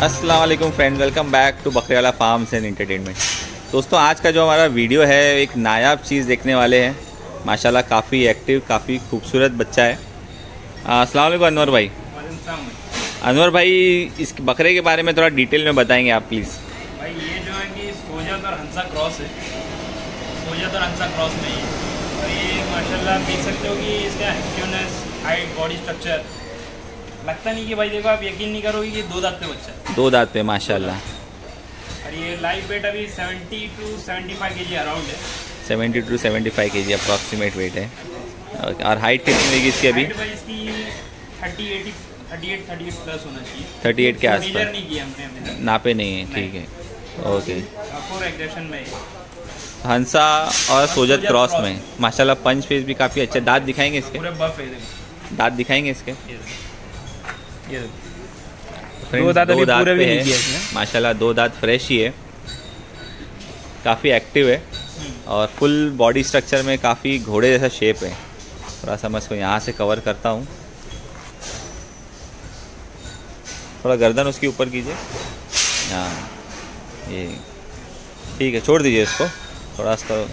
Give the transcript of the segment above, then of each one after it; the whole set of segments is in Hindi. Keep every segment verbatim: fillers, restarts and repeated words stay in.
अस्सलाम वालेकुम friends, welcome back to Bakriyala farms and entertainment. दोस्तों, आज का जो हमारा वीडियो है एक नायाब चीज़ देखने वाले हैं। माशाल्लाह काफ़ी एक्टिव, काफ़ी खूबसूरत बच्चा है। अस्सलाम वालेकुम अनवर भाई। अनवर भाई, इस बकरे के बारे में थोड़ा डिटेल में बताएंगे आप प्लीज़। भाई ये जो है कि सोजत और हंसा क्रॉस है, सोजत और हंसा क्रॉस में ही और ये माशाल्लाह देख सकते हो कि इसका एक्टिवनेस, हाइट, बॉडी स्ट्रक्चर लगता नहीं कि भाई देखो आप यकीन नहीं करोगे कि दो दांत पे बच्चा है। दो दांत पे माशाल्लाह। और ये लाइव वेट अभी seventy two seventy five K G around है। Seventy two seventy five K G approximate wait है। और हाइट कितनी होगी इसकी अभी? हाइट भाई इसकी thirty eighty thirty eight thirty eight plus होना चाहिए। थर्टी एट के आसपास मेजर नहीं किया हमने, नापे नहीं है। ठीक है, ओके। फोर एग्रेशन में हंसा और सोजत क्रॉस में माशाल्लाह पंच फेस भी काफ़ी अच्छे। दांत दिखाएंगे इसके? पूरे बफ है। दांत दिखाएंगे इसके? ये दो दांत अभी पूरे भी नहीं किए इसने। माशाल्लाह दो दांत फ्रेश ही है, काफ़ी एक्टिव है और फुल बॉडी स्ट्रक्चर में काफ़ी घोड़े जैसा शेप है। थोड़ा सा मैं इसको यहाँ से कवर करता हूँ। थोड़ा गर्दन उसके ऊपर कीजिए। हाँ, ये ठीक है, छोड़ दीजिए इसको थोड़ा सा।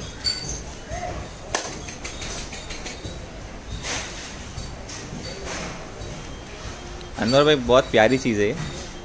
अनवर भाई बहुत प्यारी चीज़ है ये।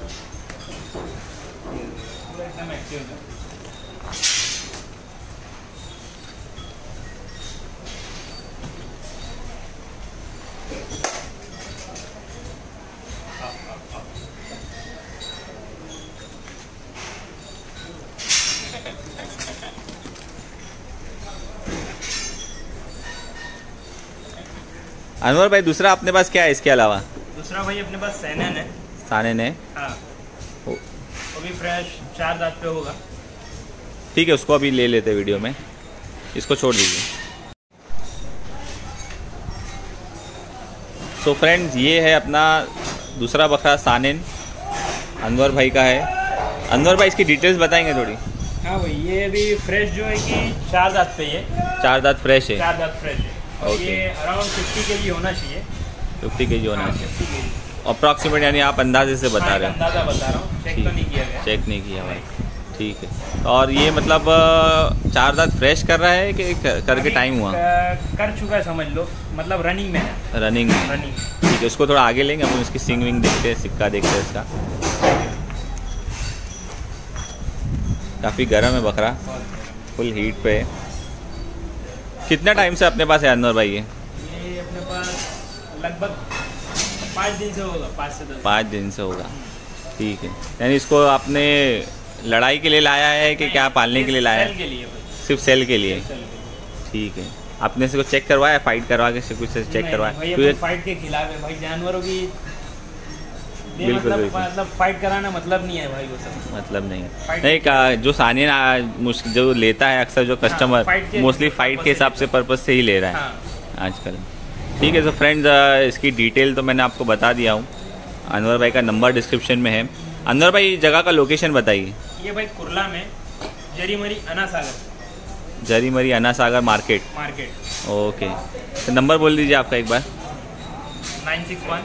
अनवर भाई, दूसरा अपने पास क्या है इसके अलावा? दूसरा भाई अपने पास सैनन है। सानन है? हाँ, वो भी फ्रेश चार दांत पे होगा। ठीक है, उसको अभी ले लेते वीडियो में, इसको छोड़ दीजिए। सो फ्रेंड्स, ये है अपना दूसरा बकरा सानन, अनवर भाई का है। अनवर भाई इसकी डिटेल्स बताएंगे थोड़ी? हाँ भाई, ये अभी फ्रेश जो है कि चार दांत पे है। चार दांत फ्रेश है? चार दांत फ्रेश है। और okay. ये अराउंड फिफ्टी के जी होना चाहिए। फिफ्टी के जी होना चाहिए अप्रॉक्सीमेट, यानी आप अंदाजे से बता रहे हैं? अंदाजा बता रहा हूँ, चेक तो नहीं किया गया। चेक नहीं किया भाई, ठीक है। और ये मतलब चार दांत फ्रेश कर रहा है कि करके टाइम हुआ? कर चुका है समझ लो, मतलब रनिंग में है। रनिंग में? रनिंग, ठीक है। उसको थोड़ा आगे लेंगे अपन, इसकी सिंग विंग देखते हैं, सिक्का देखते हैं इसका। काफ़ी गर्म है बकरा, फुल हीट पे है। कितना टाइम से अपने पास है अनवर भाई ये? ये अपने पास लगभग पाँच दिन से होगा, पाँच से दस। पाँच दिन से होगा, ठीक है। यानी इसको आपने लड़ाई के लिए लाया है कि क्या पालने के लिए लाया है? सेल के लिए, सिर्फ सेल के लिए, ठीक है। आपने इसको चेक करवाया, फाइट करवा के कुछ से चेक करवाया? फाइट के खिलाफ है भाई, जानवरों की बिल्कुल मतलब, बिल्कुल मतलब फाइट कराना मतलब नहीं है भाई, वो सब मतलब नहीं है। नहीं का जो सानियन जो लेता है अक्सर जो कस्टमर, मोस्टली फाइट के हिसाब से पर्पज से ही ले रहा है। हाँ। आजकल ठीक है। तो फ्रेंड्स, इसकी डिटेल तो मैंने आपको बता दिया हूँ। अनवर भाई का नंबर डिस्क्रिप्शन में है। अनवर भाई, जगह का लोकेशन बताइए। ये भाई कुर्ला में Jarimari Ana Sagar. Jarimari Ana Sagar market? Market, okay. तो नंबर बोल दीजिए आपका एक बार। Nine six one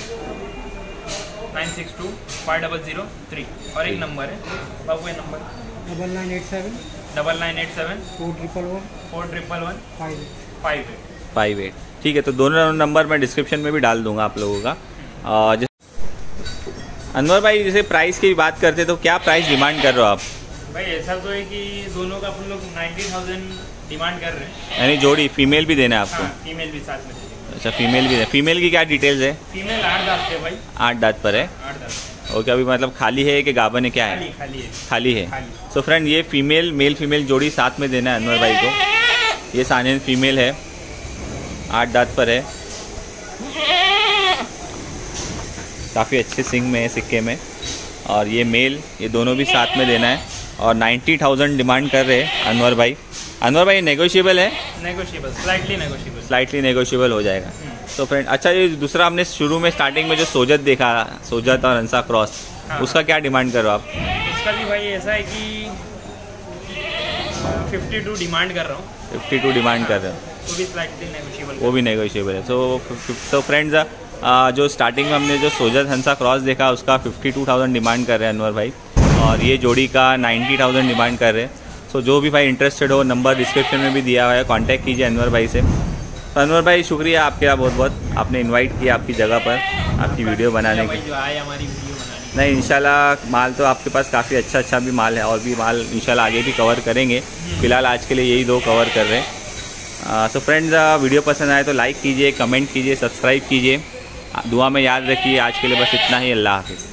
nine six two five double zero three. और एक नंबर है बाबू, ये number double nine eight seven double nine eight seven four triple one four triple one five five eight five eight ठीक है। तो दोनों नंबर मैं डिस्क्रिप्शन में भी डाल दूंगा आप लोगों का। और अनवर भाई, जैसे प्राइस की बात करते तो क्या प्राइस डिमांड कर रहे हो आप? भाई ऐसा तो है कि दोनों का अपन लोग नाइन्टी थाउजेंड डिमांड कर रहे हैं। यानी जोड़ी फीमेल भी देना है आपको? हाँ, फीमेल भी साथ में। अच्छा, फीमेल भी है। फीमेल की क्या डिटेल्स है? फीमेल आठ दांत है भाई। आठ दांत पर है? आठ दांत। ओके। अभी मतलब खाली है कि गाभन है, क्या है? खाली, खाली है। खाली है। सो फ्रेंड, ये फीमेल मेल फीमेल जोड़ी साथ में देना है अनवर भाई को। ये सानियन फीमेल है, आठ दांत पर है, काफ़ी अच्छे सिंग में है, सिक्के में। और ये मेल, ये दोनों भी साथ में देना है। और नाइन्टी थाउजेंड डिमांड कर रहे हैं अनवर भाई। अनवर भाई, नेगोशिएबल है? Negotiable, slightly negotiable. Slightly negotiable हो जाएगा। तो फ्रेंड, अच्छा, ये दूसरा हमने शुरू में स्टार्टिंग में जो सोजत देखा, सोजत और हंसा क्रॉस, हाँ। उसका क्या डिमांड करो आप? उसका भी भाई ऐसा है कि फिफ्टी टू डिमांड कर रहा हूँ। फिफ्टी टू डिमांड कर रहे हो? वो भी स्लाइटली नेगोशिएबल, वो भी नेगोशिएबल है। सो सो फ्रेंड्स, आ, जो स्टार्टिंग में हमने जो सोजत हंसा क्रॉस देखा उसका फिफ्टी टू थाउजेंड डिमांड कर रहे हैं अनवर भाई, और ये जोड़ी का नाइन्टी थाउजेंड डिमांड कर रहे हैं। सो जो भी भाई इंटरेस्टेड हो, नंबर डिस्क्रिप्शन में भी दिया हुआ है, कांटेक्ट कीजिए अनवर भाई से। तो अनवर भाई शुक्रिया आपका बहुत बहुत, आपने इनवाइट किया आपकी जगह पर आपकी वीडियो बनाने की। जो आए हमारी वीडियो बनाने नहीं इंशाल्लाह माल तो आपके पास काफ़ी अच्छा अच्छा भी माल है, और भी माल इंशाल्लाह आगे भी कवर करेंगे। फ़िलहाल आज के लिए यही दो कवर कर रहे हैं। सो फ्रेंड्स, वीडियो पसंद आए तो लाइक कीजिए, कमेंट कीजिए, सब्सक्राइब कीजिए, दुआ में याद रखिए। आज के लिए बस इतना ही। अल्लाह हाफिज़।